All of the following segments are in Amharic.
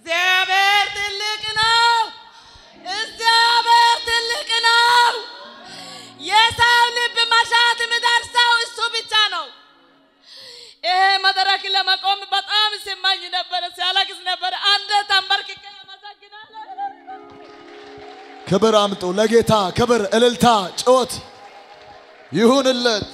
እግዚአብሔር ትልቅ ነው እግዚአብሔር ትልቅ ነው የሰው ልብ መሻት የሚደርሰው እሱ ብቻ ነው ይሄ መድረክ ለመቆም በጣም ሲማኝ ነበር ሲያለቅስ ነበር አንተ ተንበርክከ አመሰግናለሁ ክብር አምጡ ለጌታ ክብር እልልታ ጮት ይሁንለት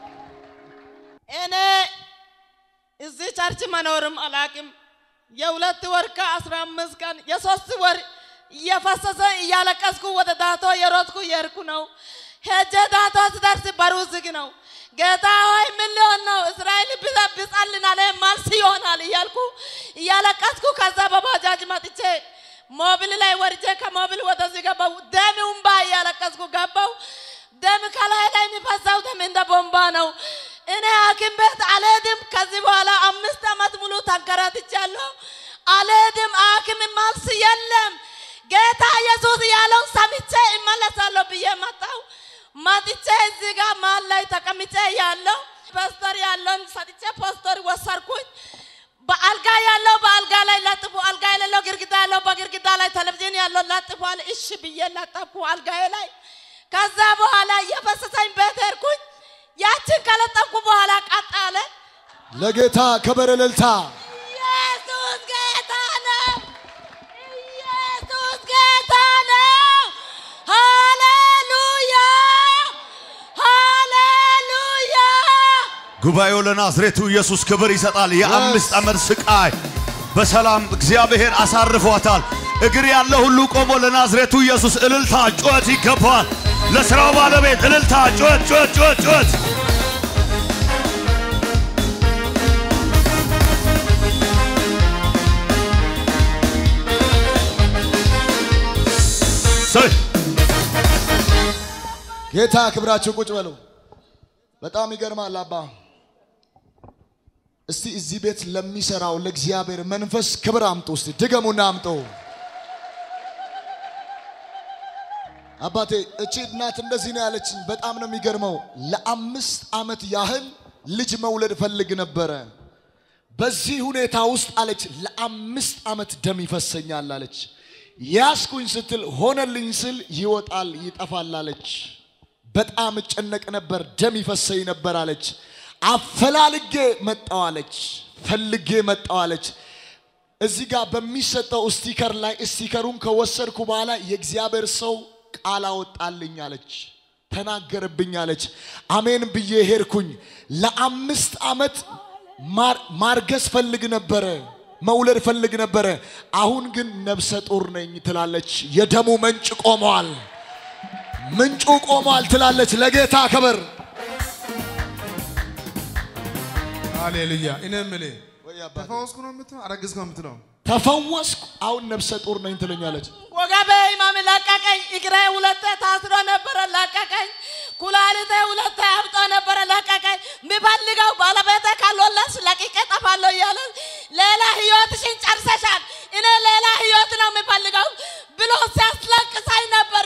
እኔ እዚህ ቸርች መኖርም አላቅም የሁለት ወር ከ15 ቀን የሶስት ወር እየፈሰሰ እያለቀስኩ ወደ ዳቶ የሮጥኩ የርኩ ነው ሄጄ ዳቶ ስደርስ በሩ ዝግ ነው ጌታ ሆይ ምን ሊሆን ነው እስራኤል ቢጸልናል ማልስ ይሆናል እያልኩ እያለቀስኩ ከዛ በባጃጅ መጥቼ ሞብል ላይ ወርጄ ከሞብል ወደዚህ ገባው ደም እንባ እያለቀስኩ ገባው ደም ከላይ ላይ የሚፈሰው ደም እንደ ቦምባ ነው እኔ ሐኪም ቤት አልሄድም ከዚህ በኋላ 5 አመት ሙሉ ተንከራትቻለሁ አልሄድም ሐኪም ማልስ የለም ጌታ ኢየሱስ ያለው ሰምቼ እመለሳለሁ ብዬ መጥቼ እዚህ ጋር ማል ላይ ተቀምጬ ያለው ፓስተር ያለው ሰጥቼ ፓስተር ወሰርኩኝ በአልጋ ያለው በአልጋ ላይ ለጥፉ አልጋ ያለው ግርግዳ ያለው በግርግዳ ላይ ቴሌቪዥን ያለው ለጥፏል እሺ ብዬ ለጠፉ አልጋ ላይ ከዛ በኋላ የፈሰሰኝ ቤት ሄድኩኝ ያችን ከለጠፉ በኋላ ቀጣለ ለጌታ ክብር እልልታ ኢየሱስ ጌታ ነው ኢየሱስ ጌታ ነው ሃሌሉያ ሃሌሉያ ጉባኤው ለናዝሬቱ ኢየሱስ ክብር ይሰጣል የ5 አመት ስቃይ በሰላም እግዚአብሔር አሳርፏታል እግር ያለው ሁሉ ቆሞ ለናዝሬቱ ኢየሱስ እልልታ ጮት ይገባል ለሥራው ባለቤት እልልታ ጮት ጌታ ክብራችሁ ቁጭ በሉ በጣም ይገርማል አባ እስቲ እዚህ ቤት ለሚሰራው ለእግዚአብሔር መንፈስ ክብር አምጡ እስቲ ድገሙና አምጡ አባቴ እቺ እናት እንደዚህ ነው ያለችኝ በጣም ነው የሚገርመው ለ5 አመት ያህል ልጅ መውለድ ፈልግ ነበር በዚህ ሁኔታ ውስጥ አለች ለ5 አመት ደም ይፈሰኛል አለች ያስኩኝ ስትል ሆነልኝ ስል ይወጣል ይጠፋል አለች በጣም ጨነቅ ነበር ደም ይፈሰኝ ነበር አለች አፈላልጌ መጣው አለች ፈልጌ መጣው አለች እዚህ ጋር በሚሰጠው ስቲከር ላይ ስቲከሩን ከወሰድኩ በኋላ የእግዚአብሔር ሰው ቃል አወጣልኝ አለች ተናገረብኝ አለች አሜን ብዬ ሄድኩኝ ለ5 አመት ማርገስ ፈልግ ነበር መውለድ ፈልግ ነበር አሁን ግን ነፍሰ ጡር ነኝ ትላለች የደሙ ምንጭ ቆሟል ምንጩ ቆሟል ትላለች ለጌታ ክብር ሃሌሉያ እነምለ ተፈወስኩ ነው የምትለው አረግዝኩ ነው የምትለው ተፈወስኩ አሁን ነፍሰ ጡር ነኝ ትለኛለች ወገቤ ኢማም ለቀቀኝ እግሬ ሁለቴ ታስሮ ነበር ለቀቀኝ ኩላሊቴ ሁለቴ አብጦ ነበር ለቀቀኝ ምፈልገው ባለቤቴ ካልወለድሽ ለቅቄ ጠፋለሁ እያለ ሌላ ህይወትሽን ጨርሰሻል እኔ ሌላ ህይወት ነው የምፈልገው ብሎ ሲያስለቅሳኝ ነበር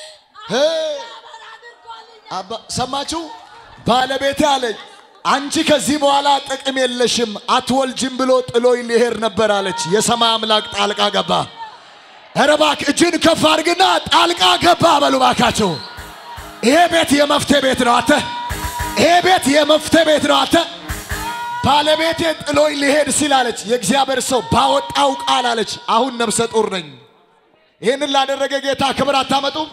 አባ ሰማችሁ ባለቤቴ አለኝ አንቺ ከዚህ በኋላ ጥቅም የለሽም አትወልጅም ብሎ ጥሎይ ሊሄድ ነበር አለች የሰማይ አምላክ ጣልቃ ገባ አረባክ እጅን ከፍ አድርግና ጣልቃ ገባ በሉ ባካችሁ ይሄ ቤት የመፍትሄ ቤት ነው አተ ይሄ ቤት የመፍትሄ ቤት ነው አተ ባለቤቴ ጥሎይ ሊሄድ ሲል አለች የእግዚአብሔር ሰው ባወጣው ቃል አለች አሁን ነፍሰ ጡር ነኝ ይሄንን ላደረገ ጌታ ክብር አታመጡም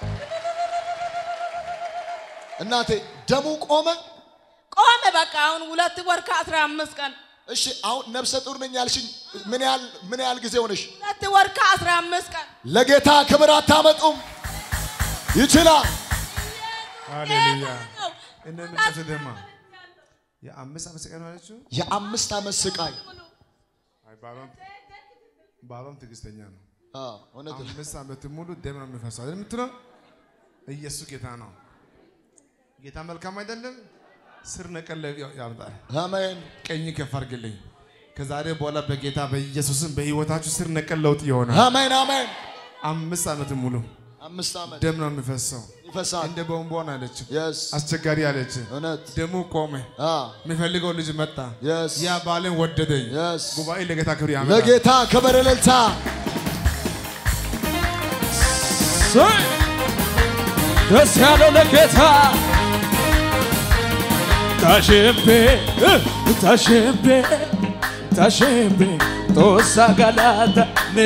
እናቴ ደሙ ቆመ በቃ አሁን 2 ወር ከ15 ቀን እሺ አሁን ነፍሰ ጡር ነኝ ያልሽኝ ምን ያህል ጊዜ ሆነሽ 2 ወር ከ15 ቀን ለጌታ ክብር አታመጡም ይችላል ሃሌሉያ እነምን ተሰደማ የ5 አመት ስቃይ ነው አለችው የ5 አመት ስቃይ አይ ባሎም ትግስተኛ ነው እውነት 5 አመት ሙሉ ደም ነው የሚፈሰው አይደል የምትለው ኢየሱስ ጌታ ነው ጌታ መልካም አይደለም ስር ነቀል ያምጣል አሜን ቀኝ ከፍ አድርግልኝ ከዛሬ በኋላ በጌታ በኢየሱስም በህይወታችሁ ስር ነቀል ለውጥ ይሆናል አሜን አሜን 5 አመት ሙሉ 5 አመት ደም ነው የሚፈሰው ይፈሳል እንደ ቦምቦን አለች yes አስቸጋሪ አለች እውነት ደሙ ቆመ የሚፈልገው ልጅ መጣ yes ያ ባለን ወደደኝ yes ጉባኤ ለጌታ ክብር ያመጣ ለጌታ ክብር እልልታ ደስ ያለው ለጌታ ታሽቤ ቶሳ ጋላታ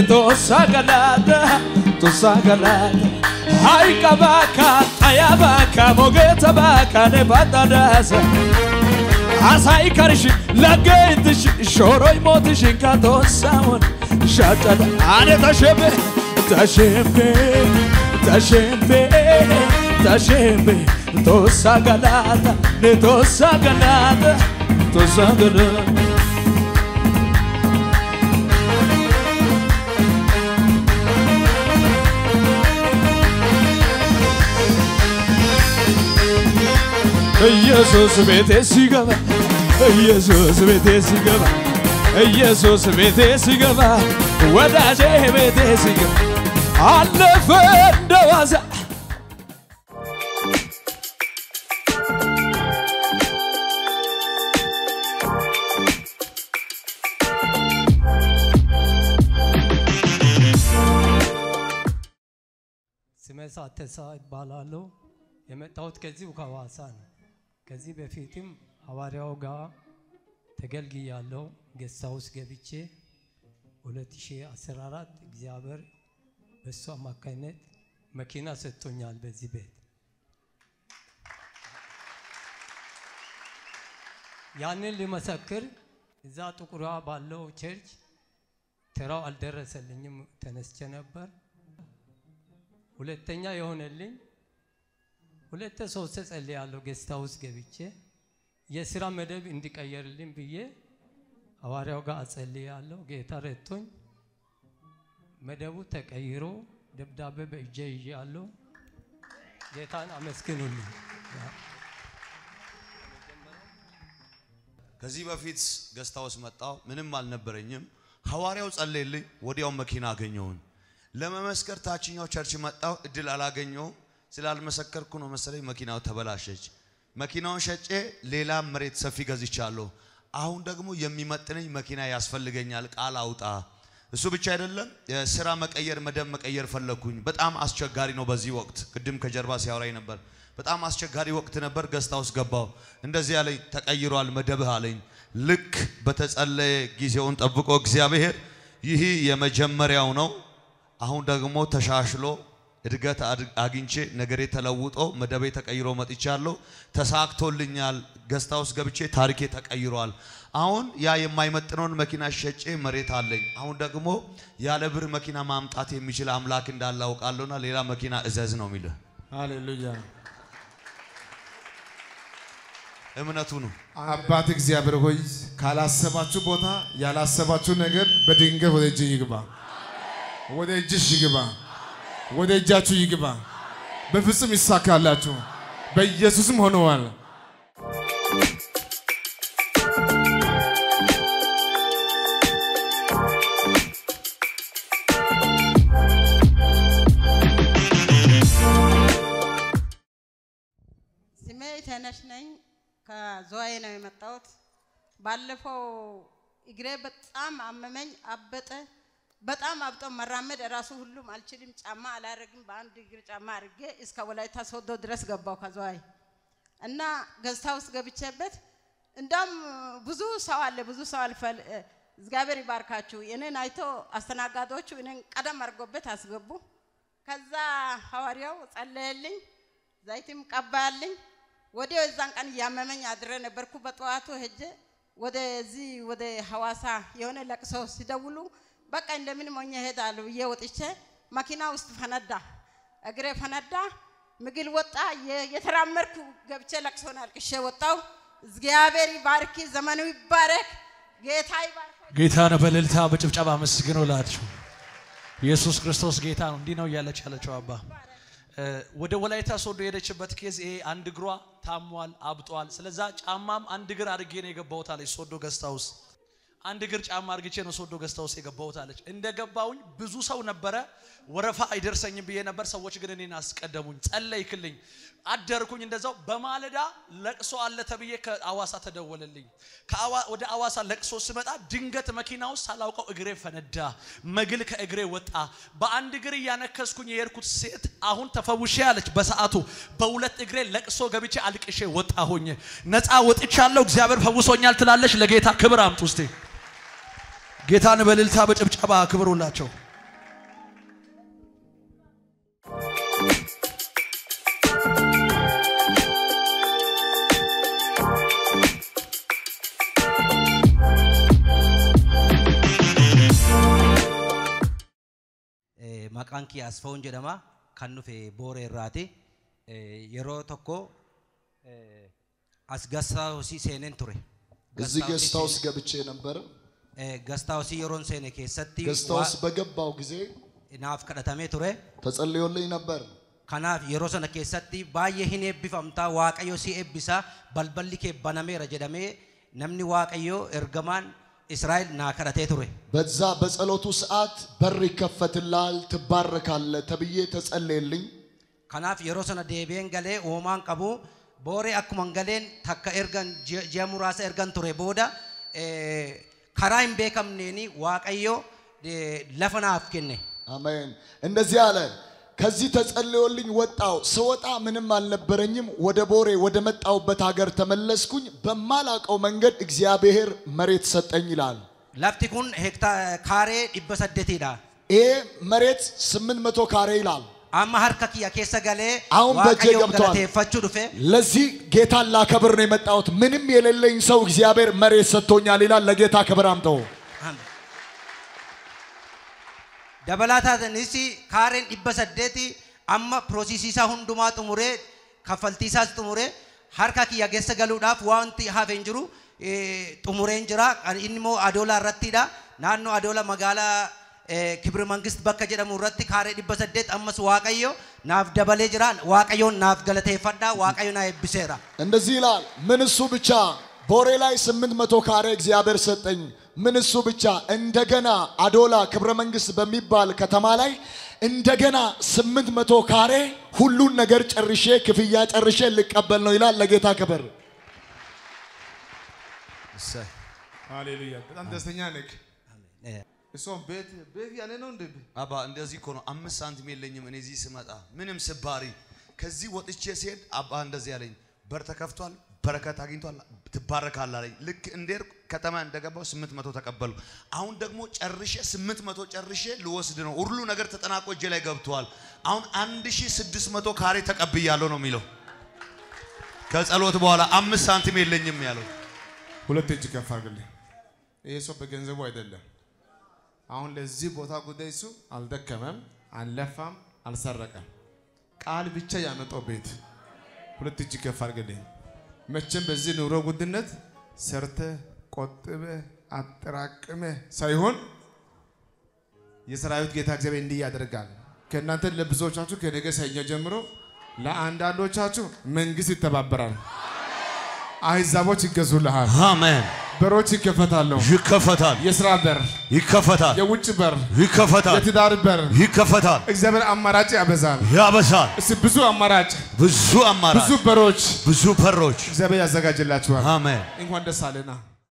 ቶሳ ጋላታ ሃይቃ ባካ አያባካ ሞገታ ባካ ነባዳዳሳ አሳይ ከርሽ ለጌትሽ ሾሮይ ሞትሽ ካቶሳውን ሻጫዳ አኔ ታሽቤ tossa galata tossa galata ኢየሱስ ቤቴ ሲገባ ኢየሱስ ቤቴ ሲገባ ወዳጄ ቤቴ ሲገባ አለፈ እንደዋዛ ተሳ ይባላል የመጣሁት ከዚህ ከዋሳ ነው ከዚህ በፊትም ሐዋርያው ጋር ተገልግያለሁ ገስታውስ ገብቼ 2014 እግዚአብሔር በሷ ማካይነት መኪና ሰጥቶኛል በዚህ ቤት ያንን ለመሰከር እዛ ጥቁሯ ባለው ቸርች ተራው አልደረሰልኝም ተነስቼ ነበር ሁለተኛ የሆነልኝ ሁለተ ሶስት ጸልያለሁ ገስታውስ ገብቼ የሥራ መደብ እንዲቀየርልኝ ብዬ ሐዋርያው ጋር ጸልያለሁ ጌታ ረድቶኝ መደቡ ተቀይሮ ደብዳቤ በእጄ ይያለሁ ጌታን አመስግኑልኝ ከዚህ በፊት ገስታውስ መጣው ምንም አልነበረኝም ሐዋርያው ጸለየልኝ ወዲያው መኪና አገኘሁኝ ለመመስከር ታችኛው ቸርች መጣው እድል አላገኘው ስላልመሰከርኩ ነው መሰለኝ መኪናው ተበላሸች መኪናውን ሸጬ ሌላ መሬት ሰፊ ገዝቻለሁ አሁን ደግሞ የሚመጥነኝ መኪና ያስፈልገኛል ቃል አውጣ እሱ ብቻ አይደለም የሥራ መቀየር መደብ መቀየር ፈለኩኝ በጣም አስቸጋሪ ነው በዚህ ወቅት ቅድም ከጀርባ ሲያወራኝ ነበር በጣም አስቸጋሪ ወቅት ነበር ገስታውስ ገባው እንደዚህ ያለኝ ተቀይሯል መደብህ አለኝ ልክ በተጸለየ ጊዜውን ጠብቆ እግዚአብሔር ይህ የመጀመሪያው ነው አሁን ደግሞ ተሻሽሎ እድገት አግኝቼ ነገሬ ተለውጦ መደቤ ተቀይሮ መጥቻለሁ ተሳክቶልኛል ገስታውስ ገብቼ ታሪኬ ተቀይሯል አሁን ያ የማይመጥነውን መኪና ሸጬ መሬት አለኝ አሁን ደግሞ ያለ ብር መኪና ማምጣት የሚችል አምላክ እንዳለ አውቃለሁና ሌላ መኪና እዘዝ ነው የሚለው ሃሌሉያ እምነቱ ነው አባት እግዚአብሔር ሆይ ካላሰባችሁ ቦታ ያላሰባችሁ ነገር በድንገት ወደ እጅ ይግባ ወደ እጅሽ ይግባ ወደ እጃችሁ ይግባ በፍጹም ይሳካላችሁ በኢየሱስም ሆነዋል ስሜ ተነሽ ነኝ ከዘዋይ ነው የመጣሁት ባለፈው እግሬ በጣም አመመኝ አበጠ በጣም አብጦ መራመድ ራሱ ሁሉም አልችልም ጫማ አላረግም በአንድ እግር ጫማ አርጌ እስከ ወላይታ ሶዶ ድረስ ገባው ከዘዋይ እና ገስታውስ ገብቼበት እንደም ብዙ ሰው አልፈል እግዚአብሔር ይባርካችሁ እኔን አይቶ አስተናጋጆቹ እኔን ቀደም አርጎበት አስገቡ ከዛ ሐዋርያው ጸለየልኝ ዘይትም ቀባልኝ ወዲያው እዛን ቀን ያመመኝ አድረ ነበርኩ በጠዋቱ ሄጄ ወደዚህ ወደ ሐዋሳ የሆነ ለቅሶ ሲደውሉ በቃ እንደምን ሞኝ ሄዳለሁ እየወጥቼ መኪና ውስጥ ፈነዳ እግሬ ፈነዳ ምግል ወጣ የተራመርኩ ገብቼ ለቅሶን አልቅሼ ወጣው እግዚአብሔር ይባርክ ዘመኑ ይባረክ ጌታ ይባርክ ጌታን በእልልታ በጭብጨባ መስግኑላችሁ ኢየሱስ ክርስቶስ ጌታ ነው እንዲህ ነው ያለችው አባ ወደ ወላይታ ሶዶ የሄደችበት ኬዝ ይሄ አንድ እግሯ ታሟል አብጧል ስለዛ ጫማም አንድ እግር አድርጌ ነው የገባሁት አለች ሶዶ ገስታውስ አንድ እግር ጫማ አርግቼ ነው ሶዶ ገስታውስ የገባሁት አለች እንደገባውኝ ብዙ ሰው ነበረ ወረፋ አይደርሰኝም ብዬ ነበር ሰዎች ግን እኔን አስቀደሙኝ ጸለይክልኝ አደርኩኝ እንደዛው በማለዳ ለቅሶ አለ ተብዬ ከአዋሳ ተደወለልኝ ወደ አዋሳ ለቅሶ ስመጣ ድንገት መኪናው ሳላውቀው እግሬ ፈነዳ መግል ከእግሬ ወጣ በአንድ እግር ያነከስኩኝ የርኩት ሴት አሁን ተፈውሼ አለች በሰዓቱ በሁለት እግሬ ለቅሶ ገብቼ አልቅሼ ወጣሁኝ ነፃ ወጥቻለሁ እግዚአብሔር ፈውሶኛል ትላለች ለጌታ ክብር አምጡ እስቲ ጌታን በእልልታ በጭብጨባ አክብሩላቸው maqaan kiyya asfaa'uun jedhama kan dhufe booree irraati yeroo tokko as gastaawusii seeneen ture እዚህ ገስታውስ ገብቼ ነበር gastaawusii yeroon seene keessatti ገስታውስ በገባው ጊዜ naaf kadhatamee ture ተጸልዮልኝ ነበር kanaaf yeroo sana keessatti baay'ee hin eebbifamtaa waaqayyo si eebbisa balballi kee banameera jedhamee namni waaqayyo ergamaan እስራኤል ናከራቴ ቱሬ በዛ በጸሎቱ ሰዓት በር ይከፈትላል ትባረካለ ተብዬ ተጸለየልኝ ከናፍ የሮሰና ዴቤን ገሌ ኦማን ቀቡ ቦሬ አኩማን ገሌን ተከ ኤርጋን ጀሙራሰ ኤርጋን ቱሬ ቦዳ ከራይም ቤከምኔኒ ዋቀዮ ለፈናፍ ከነ አሜን እንደዚህ አለ ከዚህ ተጸልዮልኝ ወጣው ስወጣ ምንም አልነበረኝም ወደ ቦሬ ወደ መጣውበት ሀገር ተመለስኩኝ በማላቀው መንገድ እግዚአብሔር መሬት ሰጠኝ ይላል ላፍቲኩን ሄክታ ካሬ ይበሰደቲዳ መሬት 800 ካሬ ይላል አማ ሀርከኪያ ከሰገለ አሁን በጄ ገብቷል ፈቹ ዱፌ ለዚህ ጌታን ላከብር ነው የመጣሁት ምንም የሌለኝ ሰው እግዚአብሔር መሬት ሰጥቶኛል ይላል ለጌታ ክብር አምጠው dabalata nisi karen ibbasaddeti amma processisa hunduma tumure kafaltisas tumure harka kiya gessa galudaf wanti haven jiru tumuren jira inmo adola rattida nanno adola magala kibir mangist bakka jedamu ratti kare ibbasaddet ammas waaqayyo naaf dabale jira waaqayyo naaf galatefadda waaqayyo na ebbisera እንደዚህ ይላል ምን እሱ ብቻ ቦሬ ላይ 800 ካሬ እግዚአብሔር ሰጠኝ ምን እሱ ብቻ እንደገና አዶላ ክብረ መንግስት በሚባል ከተማ ላይ እንደገና 800 ካሬ ሁሉን ነገር ጨርሼ ክፍያ ጨርሼ ልቀበል ነው ይላል ለጌታ ክብር ሃሌሉያ በጣም ደስተኛ ነኝ እሶም ቤት ያለ ነው እንዴ አባ እንደዚህ እኮ ነው 5 ሳንቲም የለኝም እኔ እዚህ ስመጣ ምንም ስባሪ ከዚህ ወጥቼ ሲሄድ አባ እንደዚህ ያለኝ በር ተከፍቷል በረከት አግኝቷል ትባረካለህ አለኝ ልክ እንዴር ከተማ እንደገባው 800 ተቀበሉ አሁን ደግሞ ጨርሼ 800 ጨርሼ ልወስድ ነው ሁሉ ነገር ተጠናቆ እጄ ላይ ገብቷል አሁን 1600 ካሬ ተቀብያለሁ ነው የሚለው ከጸሎት በኋላ 5 ሳንቲም የለኝም ያለው ሁለት እጅ ከፍ አድርግልኝ ይሄ ሰው በገንዘቡ አይደለም አሁን ለዚህ ቦታ ጉዳይሱ አልደከመም አልለፋም አልሰረቀም ቃል ብቻ ያመጣው ቤት ሁለት እጅ ከፍ አድርግልኝ መቼም በዚህ ኑሮ ጉድነት ሰርተ ቆጥበ አጥራቅመ ሳይሆን የሰራዊት ጌታ እግዚአብሔር እንዲህ ያደርጋል ከእናንተ ለብዙዎቻችሁ ከነገ ሰኞ ጀምሮ ለአንዳንዶቻችሁ መንግስት ይተባበራል አህዛቦች ይገዙልሃል አሜን በሮች ይከፈታሉ ይከፈታል የሥራ በር ይከፈታል የውጭ በር ይከፈታል የትዳር በር ይከፈታል እግዚአብሔር አማራጭ ያበዛል ያበዛል ብዙ አማራጭ ብዙ በሮች እግዚአብሔር ያዘጋጅላችኋል አሜን እንኳን ደስ አለና